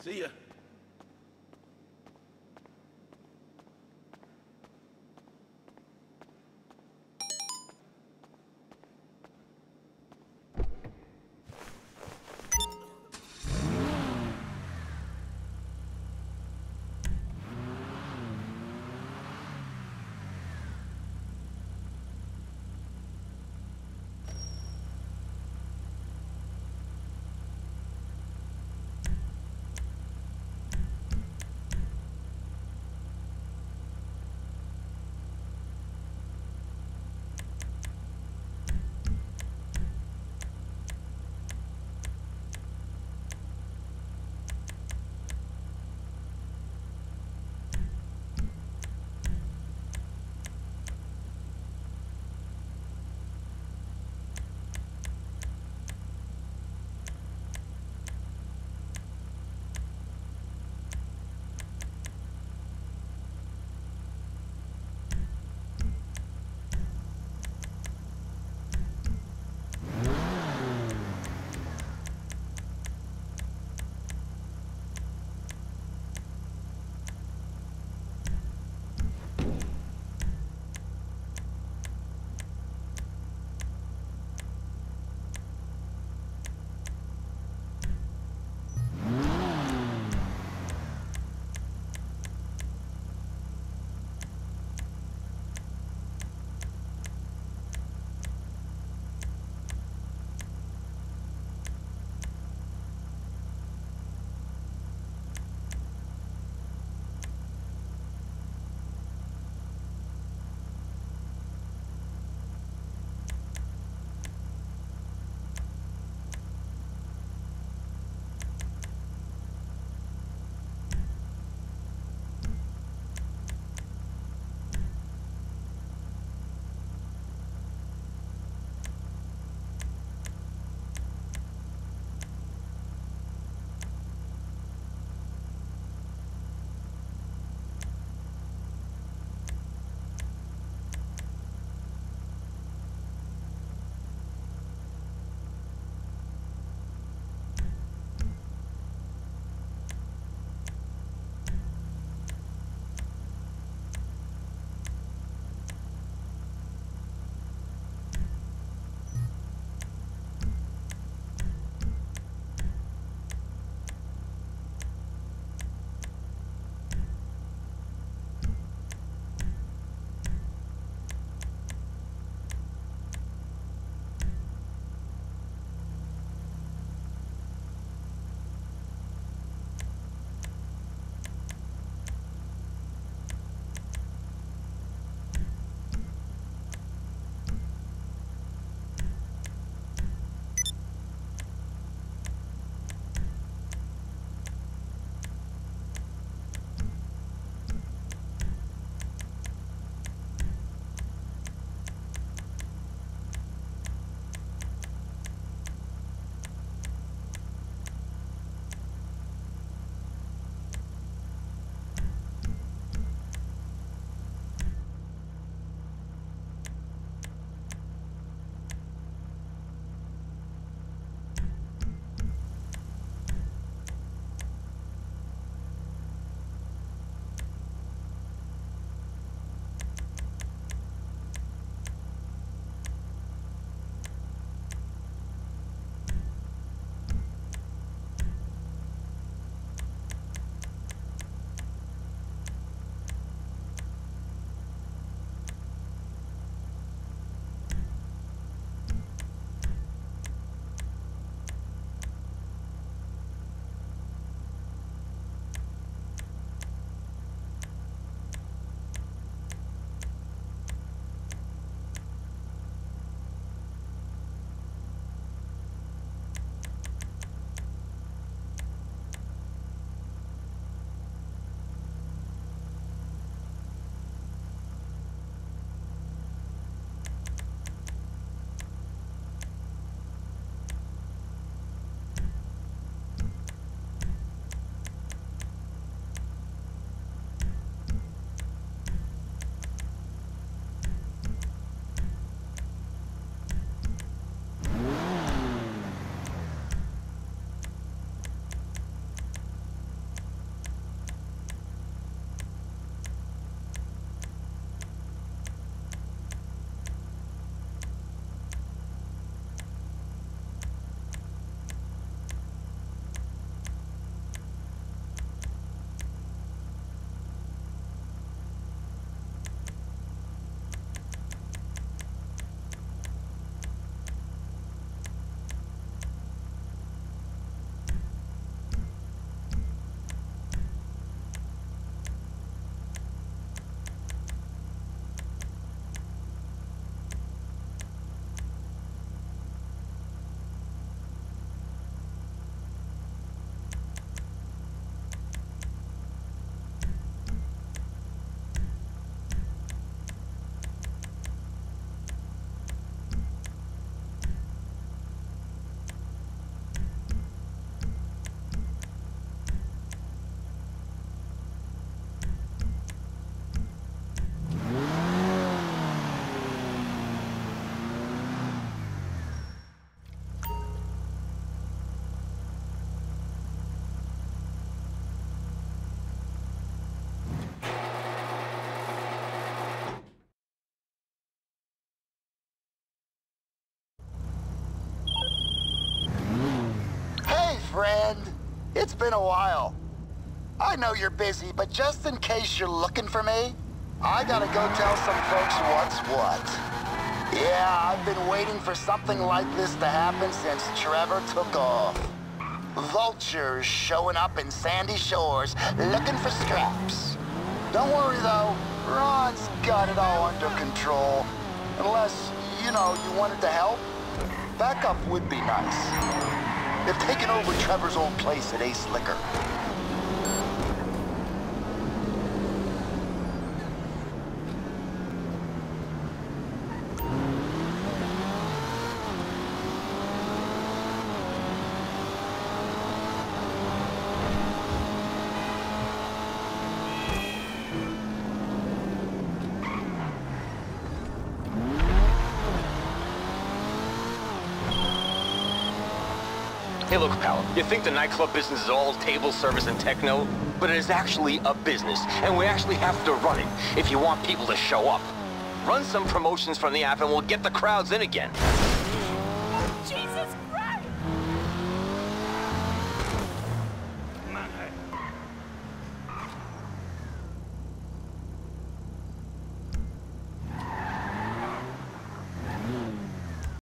See ya. It's been a while. I know you're busy, but just in case you're looking for me, I gotta go tell some folks what's what. Yeah, I've been waiting for something like this to happen since Trevor took off. Vultures showing up in Sandy Shores looking for scraps. Don't worry though, Ron's got it all under control. Unless, you know, you wanted to help, backup would be nice. They've taken over Trevor's old place at Ace Liquor. Hey look, pal, you think the nightclub business is all table service and techno? But it is actually a business, and we actually have to run it if you want people to show up. Run some promotions from the app and we'll get the crowds in again.